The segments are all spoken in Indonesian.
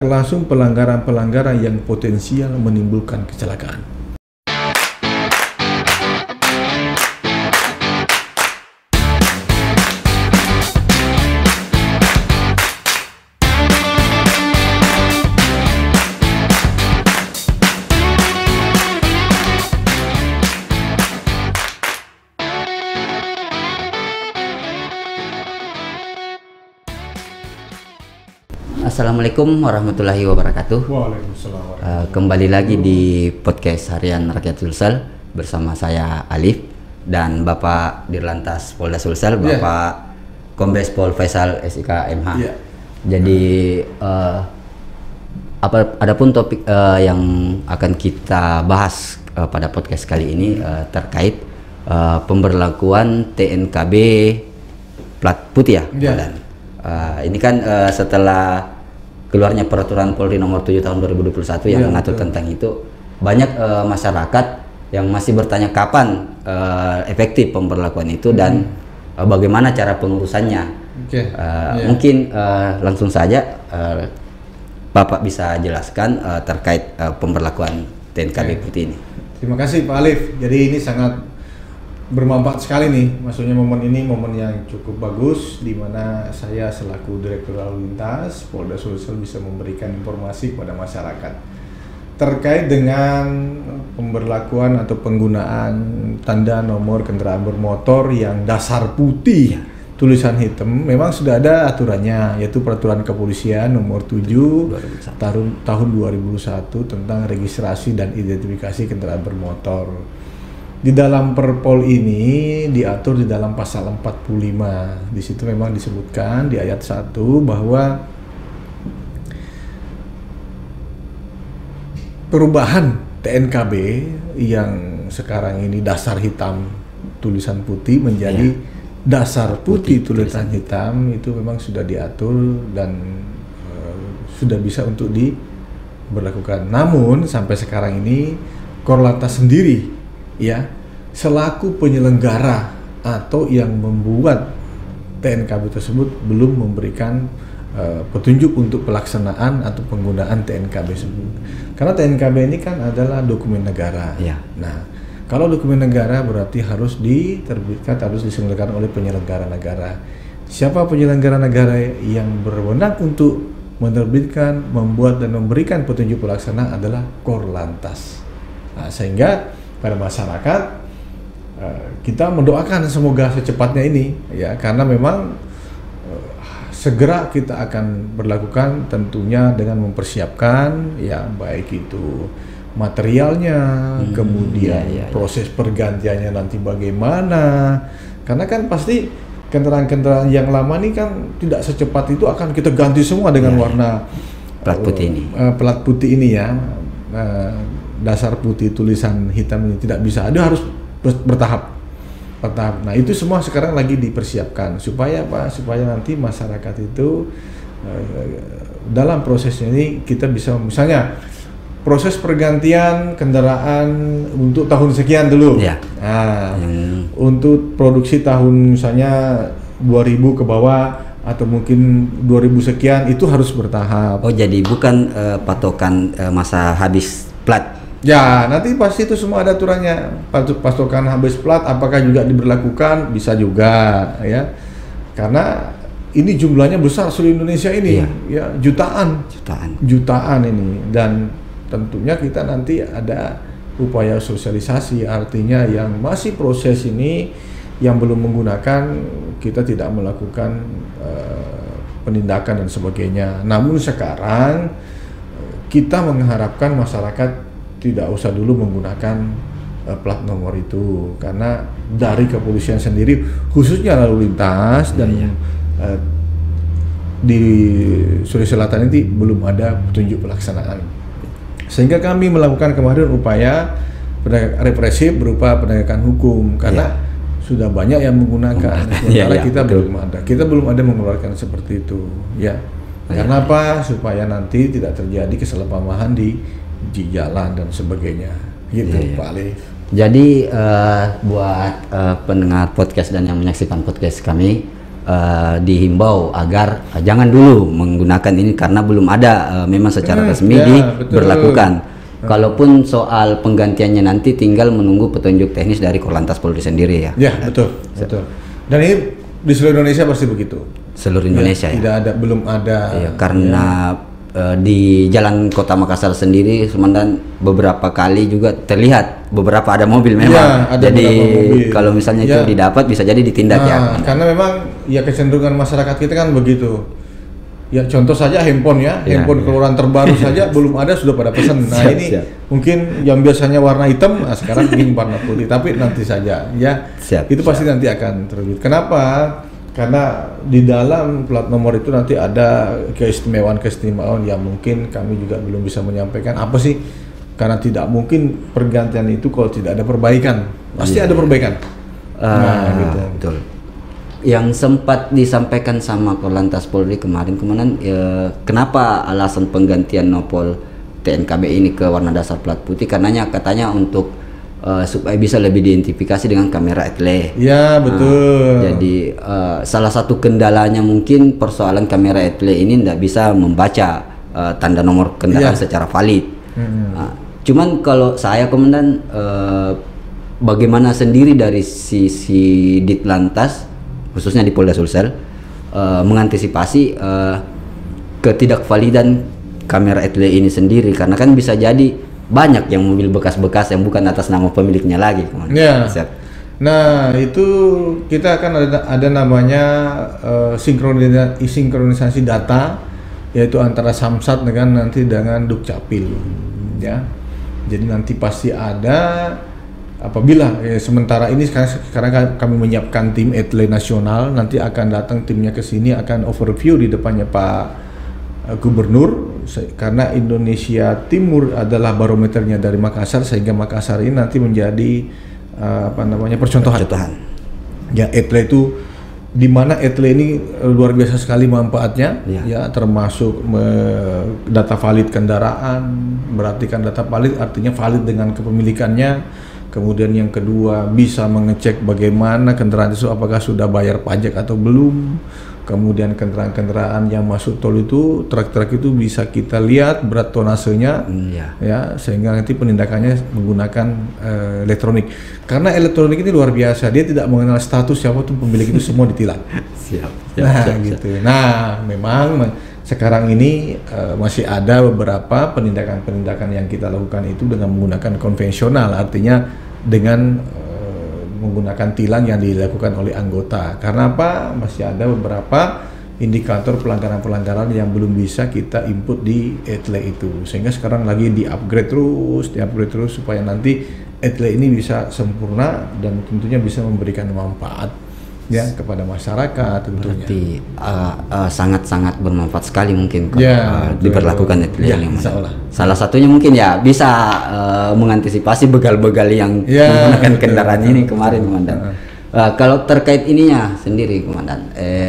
langsung pelanggaran-pelanggaran yang potensial menimbulkan kecelakaan. Assalamualaikum warahmatullahi wabarakatuh. Waalaikumsalam. Kembali lagi di podcast Harian Rakyat Sulsel bersama saya Alif dan Bapak Dirlantas Polda Sulsel, Bapak Kombes Pol Faisal SIK MH. Jadi adapun topik yang akan kita bahas pada podcast kali ini terkait pemberlakuan TNKB plat putih ya. Ini kan setelah keluarnya peraturan Polri nomor 7 tahun 2021 yang mengatur tentang itu, banyak masyarakat yang masih bertanya kapan efektif pemberlakuan itu dan bagaimana cara pengurusannya. Mungkin langsung saja Bapak bisa jelaskan terkait pemberlakuan TNKB putih ini. Terima kasih Pak Alif. Jadi ini sangat bermanfaat sekali nih, maksudnya momen ini momen yang cukup bagus di mana saya selaku Direktur Lalu Lintas Polda Sulsel bisa memberikan informasi kepada masyarakat terkait dengan pemberlakuan atau penggunaan tanda nomor kendaraan bermotor yang dasar putih tulisan hitam. Memang sudah ada aturannya, yaitu Peraturan Kepolisian nomor 7 tahun 2001 tentang registrasi dan identifikasi kendaraan bermotor. Di dalam Perpol ini diatur di dalam pasal 45. Di situ memang disebutkan di ayat 1 bahwa perubahan TNKB yang sekarang ini dasar hitam tulisan putih menjadi dasar putih tulisan hitam itu memang sudah diatur dan sudah bisa untuk diberlakukan. Namun sampai sekarang ini Korlantas sendiri selaku penyelenggara atau yang membuat TNKB tersebut belum memberikan petunjuk untuk pelaksanaan atau penggunaan TNKB tersebut. Karena TNKB ini kan adalah dokumen negara. Nah, kalau dokumen negara berarti harus diterbitkan, harus diselenggarakan oleh penyelenggara negara. Siapa penyelenggara negara yang berwenang untuk menerbitkan, membuat dan memberikan petunjuk pelaksanaan adalah Korlantas. Nah, sehingga pada masyarakat kita mendoakan semoga secepatnya ini karena memang segera kita akan berlakukan tentunya dengan mempersiapkan baik itu materialnya, kemudian proses pergantiannya nanti bagaimana, karena kan pasti kendaraan-kendaraan yang lama ini kan tidak secepat itu akan kita ganti semua dengan warna plat putih ini. Plat putih ini dasar putih tulisan hitam ini tidak bisa, ada harus bertahap. Nah itu semua sekarang lagi dipersiapkan supaya apa? Supaya nanti masyarakat itu dalam prosesnya ini kita bisa misalnya proses pergantian kendaraan untuk tahun sekian dulu. Untuk produksi tahun misalnya 2000 ke bawah atau mungkin 2000 sekian itu harus bertahap. Oh jadi bukan patokan masa habis plat. Nanti pasti itu semua ada aturannya. Patokan habis plat apakah juga diberlakukan? Bisa juga karena ini jumlahnya besar seluruh Indonesia ini jutaan ini, dan tentunya kita nanti ada upaya sosialisasi, artinya yang masih proses ini yang belum menggunakan kita tidak melakukan penindakan dan sebagainya. Namun sekarang kita mengharapkan masyarakat tidak usah dulu menggunakan plat nomor itu, karena dari kepolisian sendiri khususnya lalu lintas dan di Sulawesi Selatan ini belum ada petunjuk pelaksanaan, sehingga kami melakukan kemarin upaya represif berupa penegakan hukum karena sudah banyak yang menggunakan, sementara kita belum ada mengeluarkan seperti itu karena apa? Supaya nanti tidak terjadi kesalahpahaman di jalan dan sebagainya Pak Alif. Jadi buat pendengar podcast dan yang menyaksikan podcast kami, dihimbau agar jangan dulu menggunakan ini karena belum ada memang secara resmi diberlakukan. Kalaupun soal penggantiannya nanti tinggal menunggu petunjuk teknis dari Korlantas Polri sendiri ya. Ya, betul. Dan ini di seluruh Indonesia pasti begitu. Seluruh Indonesia ya. Tidak ada, belum ada. Ya, karena di Jalan Kota Makassar sendiri, Komandan, beberapa kali juga terlihat beberapa ada mobil memang. Ya, ada jadi mobil. Kalau misalnya itu didapat bisa jadi ditindak ya. Karena memang ya kecenderungan masyarakat kita kan begitu. Ya contoh saja handphone ya, handphone keluaran terbaru saja belum ada sudah pada pesan. Nah ini mungkin yang biasanya warna hitam, sekarang ingin warna putih. Tapi nanti saja ya, itu pasti nanti akan terbit. Kenapa? Karena di dalam plat nomor itu nanti ada keistimewaan yang mungkin kami juga belum bisa menyampaikan. Apa sih? Karena tidak mungkin pergantian itu kalau tidak ada perbaikan. Pasti ada perbaikan. Gitu. Betul. Yang sempat disampaikan sama Korlantas Polri kemarin, kenapa alasan penggantian nopol TNKB ini ke warna dasar plat putih? Karenanya katanya untuk supaya bisa lebih diidentifikasi dengan kamera etle. Ya betul. Jadi salah satu kendalanya mungkin persoalan kamera etle ini tidak bisa membaca tanda nomor kendaraan secara valid. Cuman kalau saya Komandan, bagaimana sendiri dari sisi Ditlantas khususnya di Polda Sulsel mengantisipasi ketidakvalidan kamera etle ini sendiri, karena kan bisa jadi banyak yang mobil bekas-bekas yang bukan atas nama pemiliknya lagi. Ya. Nah itu kita akan ada namanya sinkronisasi data, yaitu antara Samsat dengan Dukcapil ya. Jadi nanti pasti ada. Apabila sementara ini sekarang kami menyiapkan tim etle nasional, nanti akan datang timnya ke sini, akan overview di depannya Pak Gubernur, karena Indonesia Timur adalah barometernya dari Makassar, sehingga Makassar ini nanti menjadi percontohan. Ya etle itu di mana etle ini luar biasa sekali manfaatnya, ya termasuk data valid kendaraan, berarti kan data valid artinya valid dengan kepemilikannya. Kemudian yang kedua bisa mengecek bagaimana kendaraan itu apakah sudah bayar pajak atau belum. Kemudian kendaraan-kendaraan yang masuk tol itu, truk-truk itu bisa kita lihat berat tonasenya, ya sehingga nanti penindakannya menggunakan elektronik. Karena elektronik ini luar biasa, dia tidak mengenal status siapa tuh pemilik itu, semua ditilang. Siap. Gitu. Nah, memang sekarang ini masih ada beberapa penindakan-penindakan yang kita lakukan itu dengan menggunakan konvensional, artinya dengan menggunakan tilang yang dilakukan oleh anggota. Karena apa? Masih ada beberapa indikator pelanggaran-pelanggaran yang belum bisa kita input di etle itu, sehingga sekarang lagi di-upgrade terus supaya nanti etle ini bisa sempurna dan tentunya bisa memberikan manfaat ya kepada masyarakat tentunya. Berarti sangat-sangat bermanfaat sekali mungkin kalau diberlakukan etle ini. Salah satunya mungkin ya bisa mengantisipasi begal-begal yang menggunakan kendaraan ini kemarin, Komandan. Kalau terkait ininya sendiri, Komandan,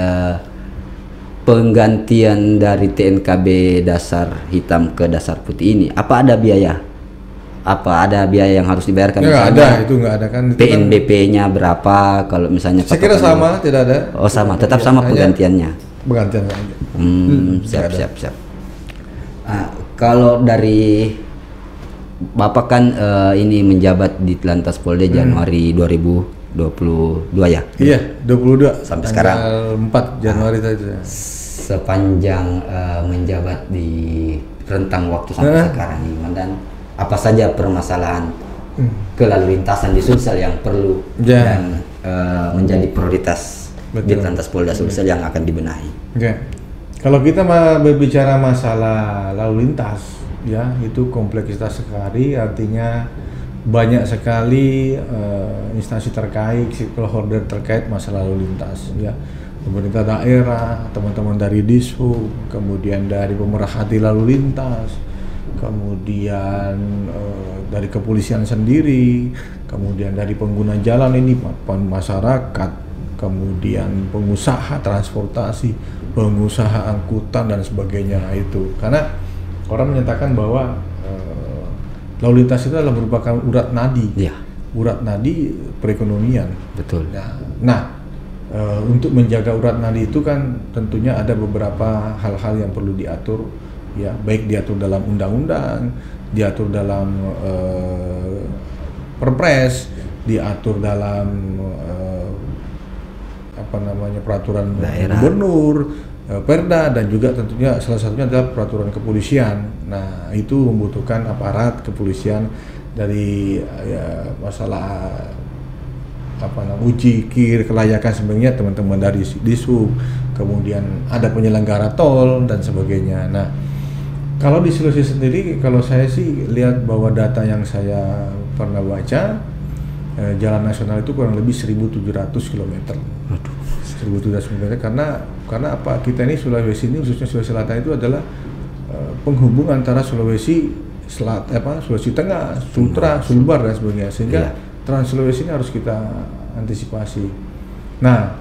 penggantian dari TNKB dasar hitam ke dasar putih ini, apa ada biaya? Apa ada biaya yang harus dibayarkan? Nggak ada kan. PNBP-nya berapa kalau misalnya? Saya kira sama, tidak ada. Oh sama, tetap sama penggantiannya. Penggantian aja. Siap. Kalau dari Bapak kan ini menjabat di Ditlantas Polda Januari 2022 ya? Iya, 22 sampai sekarang. 4 Januari tadi. Sepanjang menjabat di rentang waktu sampai sekarang ini, dan apa saja permasalahan kelalu lintasan di Sulsel yang perlu dan menjadi prioritas Ditlantas Polda Sulsel yang akan dibenahi? Kalau kita berbicara masalah lalu lintas, ya itu kompleksitas sekali, artinya banyak sekali instansi terkait, stakeholder terkait masalah lalu lintas, ya pemerintah daerah, teman-teman dari Dishub, kemudian dari pemerhati lalu lintas, kemudian dari kepolisian sendiri, kemudian dari pengguna jalan ini, masyarakat, kemudian pengusaha transportasi, pengusaha angkutan dan sebagainya itu. Karena orang menyatakan bahwa lalu lintas itu adalah merupakan urat nadi, urat nadi perekonomian. Betul. Nah, untuk menjaga urat nadi itu kan tentunya ada beberapa hal-hal yang perlu diatur, ya, baik diatur dalam undang-undang, diatur dalam perpres, diatur dalam peraturan gubernur, perda, dan juga tentunya salah satunya adalah peraturan kepolisian. Nah, itu membutuhkan aparat kepolisian dari masalah uji kelayakan sebenarnya teman-teman dari Dishub, kemudian ada penyelenggara tol dan sebagainya. Nah, kalau di Sulawesi sendiri, kalau saya sih lihat bahwa data yang saya pernah baca, jalan nasional itu kurang lebih 1.700 km. 1.700 km karena apa? Kita ini Sulawesi ini, khususnya Sulawesi Selatan itu adalah penghubung antara Sulawesi Sulawesi Tengah, Sultra, Sulbar dan sebagainya, sehingga Trans Sulawesi ini harus kita antisipasi. Nah,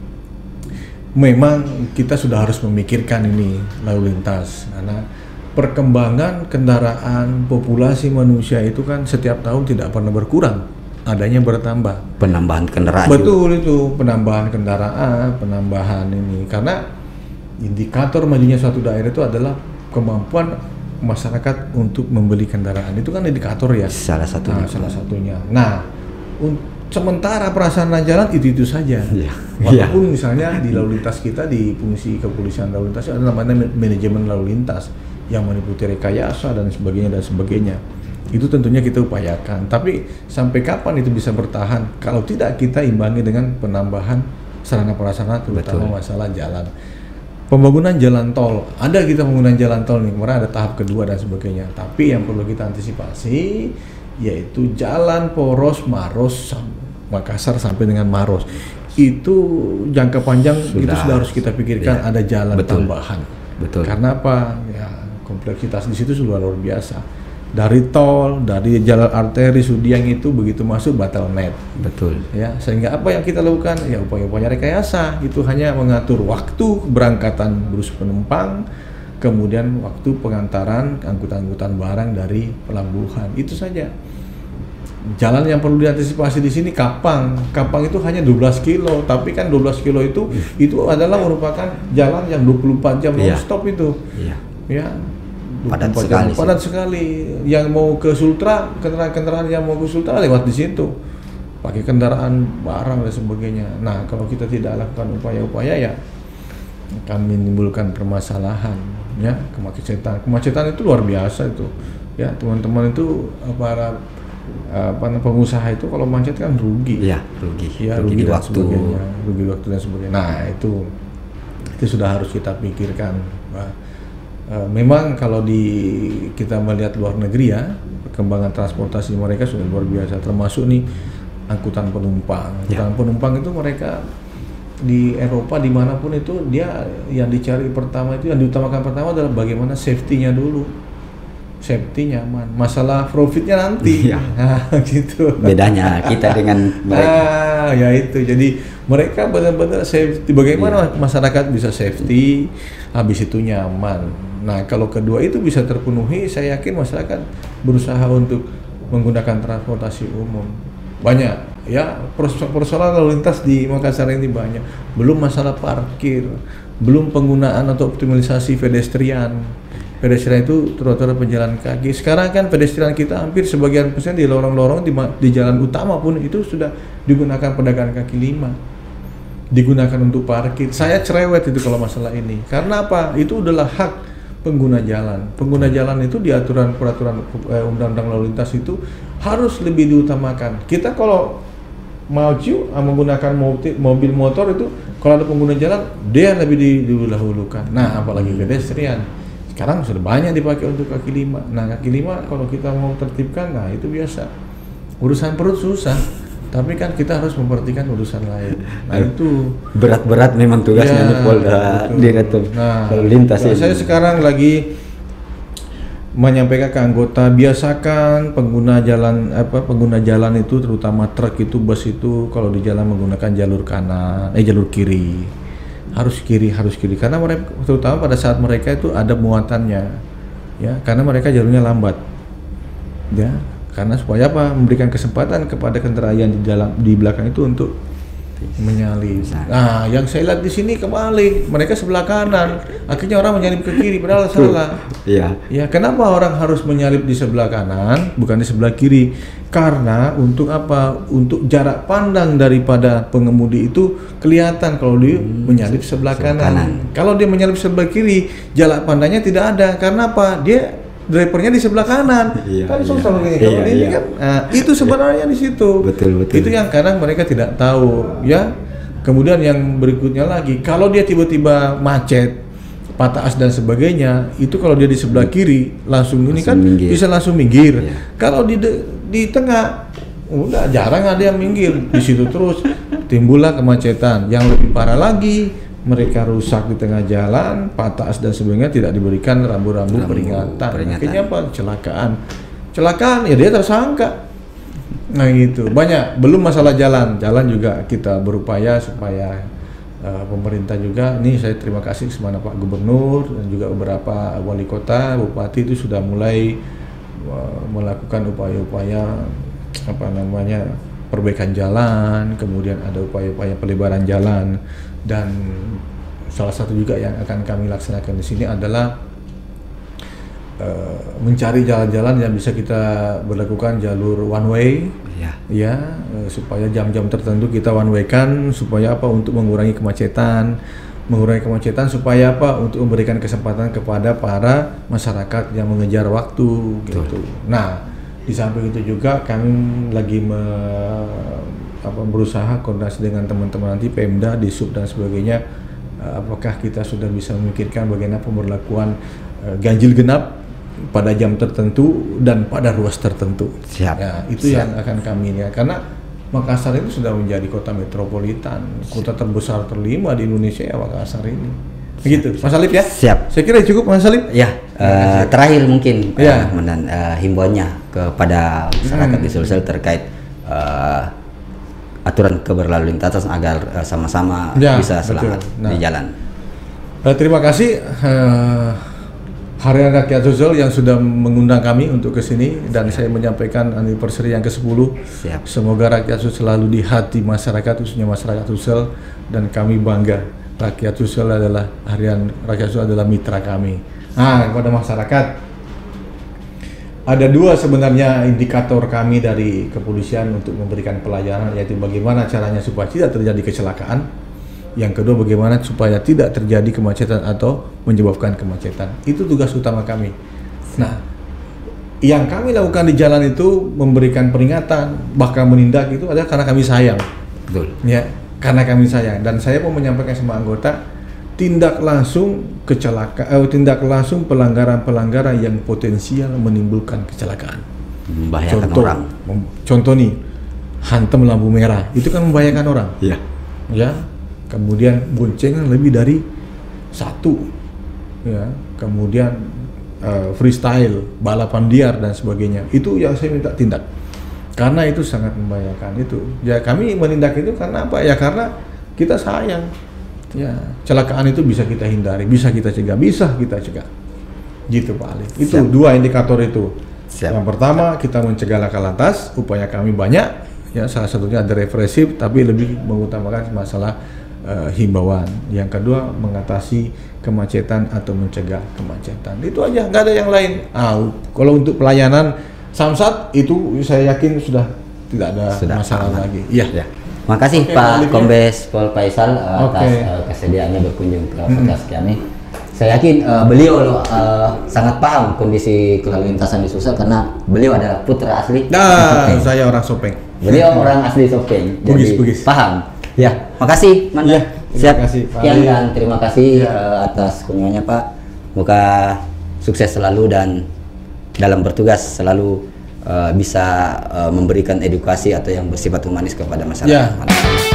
memang kita sudah harus memikirkan ini lalu lintas, karena perkembangan kendaraan, populasi manusia itu kan setiap tahun tidak pernah berkurang, adanya bertambah. Penambahan kendaraan. Betul juga. Itu penambahan kendaraan, penambahan ini, karena indikator majunya suatu daerah itu adalah kemampuan masyarakat untuk membeli kendaraan. Itu kan indikator ya. Salah satunya. Nah, sementara prasarana jalan itu saja. Walaupun misalnya di lalu lintas kita, di fungsi kepolisian lalu lintas ada namanya manajemen lalu lintas yang meliputi rekayasa dan sebagainya. Itu tentunya kita upayakan. Tapi sampai kapan itu bisa bertahan kalau tidak kita imbangi dengan penambahan sarana prasarana, terutama masalah jalan. Pembangunan jalan tol, ada kita pembangunan jalan tol nih, kemarin ada tahap kedua dan sebagainya. Tapi yang perlu kita antisipasi yaitu jalan poros Maros Makassar sampai dengan Maros. Itu jangka panjang itu sudah harus kita pikirkan, ada jalan tambahan. Betul. Karena apa? Ya, kompleksitas di situ sudah luar biasa. Dari tol, dari jalan arteri Sudiang itu begitu masuk bottleneck. Betul. Ya, sehingga apa yang kita lakukan? Ya, upaya-upaya rekayasa itu hanya mengatur waktu keberangkatan bus penumpang, kemudian waktu pengantaran angkutan-angkutan barang dari pelabuhan. Itu saja. Jalan yang perlu diantisipasi di sini Kapang. Kapang itu hanya 12 kilo, tapi kan 12 kilo itu adalah merupakan jalan yang 24 jam non-stop itu. Ya. Padat sekali. Yang mau ke Sultra, kendaraan yang mau ke Sultra lewat di situ, pakai kendaraan barang dan sebagainya. Nah, kalau kita tidak lakukan upaya-upaya, ya akan menimbulkan permasalahan, ya, kemacetan itu luar biasa itu, ya, teman-teman itu para pengusaha itu kalau macet kan rugi, rugi waktu dan sebagainya. Nah, itu sudah harus kita pikirkan. Memang kalau kita melihat luar negeri, ya, perkembangan transportasi mereka sudah luar biasa, termasuk nih angkutan penumpang. Angkutan penumpang itu mereka di Eropa dimanapun itu dia yang dicari pertama itu, yang diutamakan pertama adalah bagaimana safety-nya dulu, safety nyaman, masalah profitnya nanti. Nah, gitu. Bedanya kita dengan mereka. Ya itu, jadi mereka benar-benar safety. Bagaimana masyarakat bisa safety, habis itu nyaman. Nah, kalau kedua itu bisa terpenuhi, saya yakin masyarakat berusaha untuk menggunakan transportasi umum. Banyak, ya, persoalan lalu lintas di Makassar ini banyak. Belum masalah parkir, belum penggunaan atau optimalisasi pedestrian. Pedestrian itu terutama pejalan kaki. Sekarang kan pedestrian kita hampir sebagian persen di lorong-lorong di jalan utama pun itu sudah digunakan pedagang kaki lima. Digunakan untuk parkir. Saya cerewet itu kalau masalah ini. Karena apa? Itu adalah hak pengguna jalan. Pengguna jalan itu di aturan peraturan undang-undang lalu lintas itu harus lebih diutamakan. Kita kalau maju menggunakan mobil motor itu, kalau ada pengguna jalan dia lebih didahulukan. Nah, apalagi pedestrian. Sekarang sudah banyak dipakai untuk kaki lima. Nah, kaki lima kalau kita mau tertibkan, nah itu biasa. Urusan perut susah, tapi kan kita harus memperhatikan urusan lain. Nah, itu berat-berat memang tugasnya di Polda Direktur Lalu Lintas. Saya sekarang lagi menyampaikan ke anggota, biasakan pengguna jalan itu, terutama truk itu, bus itu, kalau di jalan menggunakan jalur kiri. Harus kiri karena mereka, terutama pada saat mereka itu ada muatannya, ya, karena mereka jalurnya lambat, ya, karena supaya apa, memberikan kesempatan kepada kendaraan di belakang itu untuk Menyalip. Nah, yang saya lihat di sini kebalik, mereka sebelah kanan, akhirnya orang menyalip ke kiri, padahal salah. Iya. Ya, kenapa orang harus menyalip di sebelah kanan, bukan di sebelah kiri? Karena untuk apa? Untuk jarak pandang daripada pengemudi itu kelihatan kalau dia menyalip sebelah kanan. Kalau dia menyalip sebelah kiri, jarak pandangnya tidak ada. Karena apa? Dia drivernya di sebelah kanan, kan susah begini. Kalau ini kan, nah, itu sebenarnya di situ. Betul. Itu yang kadang mereka tidak tahu, ya. Kemudian yang berikutnya lagi, kalau dia tiba-tiba macet, patah as dan sebagainya, itu kalau dia di sebelah kiri langsung ini kan minggir. Bisa langsung minggir. Kalau di tengah, udah jarang ada yang minggir. Di situ terus timbullah kemacetan. Yang lebih parah lagi, mereka rusak di tengah jalan, patah as dan sebagainya, tidak diberikan rambu-rambu peringatan. Akhirnya apa? Kecelakaan ya dia tersangka. Nah gitu, banyak. Belum masalah jalan juga kita berupaya supaya pemerintah juga. Ini saya terima kasih kepada Pak Gubernur dan juga beberapa wali kota, bupati itu sudah mulai melakukan upaya-upaya perbaikan jalan, kemudian ada upaya-upaya pelebaran jalan. Dan salah satu juga yang akan kami laksanakan di sini adalah mencari jalan-jalan yang bisa kita berlakukan jalur one way, supaya jam-jam tertentu kita one way kan, supaya apa? Untuk mengurangi kemacetan supaya apa? Untuk memberikan kesempatan kepada para masyarakat yang mengejar waktu, gitu. Nah, di samping itu juga kami lagi berusaha koordinasi dengan teman-teman nanti Pemda, Disub dan sebagainya, apakah kita sudah bisa memikirkan bagaimana pemberlakuan ganjil genap pada jam tertentu dan pada ruas tertentu. Ya, itu yang akan kami ini, karena Makassar itu sudah menjadi kota metropolitan, kota terbesar terlima di Indonesia ya Makassar ini. Begitu, Mas Alif ya? Siap. Saya kira cukup, Mas Alif. Ya, terakhir mungkin himbauannya kepada masyarakat di Sulsel terkait aturan keberlalu lintasan agar sama-sama bisa selamat di jalan. Terima kasih Harian Rakyat Sulsel yang sudah mengundang kami untuk ke sini, dan saya menyampaikan anniversary yang ke-10. Semoga rakyat Sulsel selalu di hati masyarakat, khususnya masyarakat Sulsel, dan kami bangga rakyat Sulsel adalah Harian Rakyat Sulsel adalah mitra kami. Nah, kepada masyarakat, ada dua sebenarnya indikator kami dari kepolisian untuk memberikan pelayanan, yaitu bagaimana caranya supaya tidak terjadi kecelakaan. Yang kedua, bagaimana supaya tidak terjadi kemacetan atau menyebabkan kemacetan. Itu tugas utama kami. Nah, yang kami lakukan di jalan itu memberikan peringatan, bahkan menindak itu adalah karena kami sayang. Betul. Ya, karena kami sayang. Dan saya mau menyampaikan sama anggota, tindak langsung pelanggaran-pelanggaran yang potensial menimbulkan kecelakaan. Membahayakan orang. Contoh nih, hantam lampu merah, itu kan membahayakan orang. Iya. Ya. Kemudian boncengan lebih dari satu, ya. Kemudian freestyle, balapan liar dan sebagainya. Itu yang saya minta tindak, karena itu sangat membahayakan itu. Ya kami menindak itu karena apa? Ya karena kita sayang. Ya, kecelakaan itu bisa kita hindari, bisa kita cegah, Gitu Pak Ali. Itu dua indikator itu. Yang pertama, kita mencegah laka lantas, upaya kami banyak. Ya, salah satunya ada represif, tapi lebih mengutamakan masalah himbauan. Yang kedua, mengatasi kemacetan atau mencegah kemacetan. Itu aja, nggak ada yang lain. Kalau untuk pelayanan Samsat itu saya yakin sudah tidak ada masalah lagi. Iya. Makasih Pak Kombes Pol Faisal atas kesediaannya berkunjung ke podcast kami. Saya yakin beliau sangat paham kondisi kelalu lintasan di Sulsel karena beliau adalah putra asli. Saya orang Sopeng. Beliau orang asli Sopeng. Bugis. Paham. Ya, makasih Manda. Terima kasih Pak. Dan terima kasih atas kunjungannya Pak. Semoga sukses selalu dan dalam bertugas selalu bisa memberikan edukasi atau yang bersifat humanis kepada masyarakat.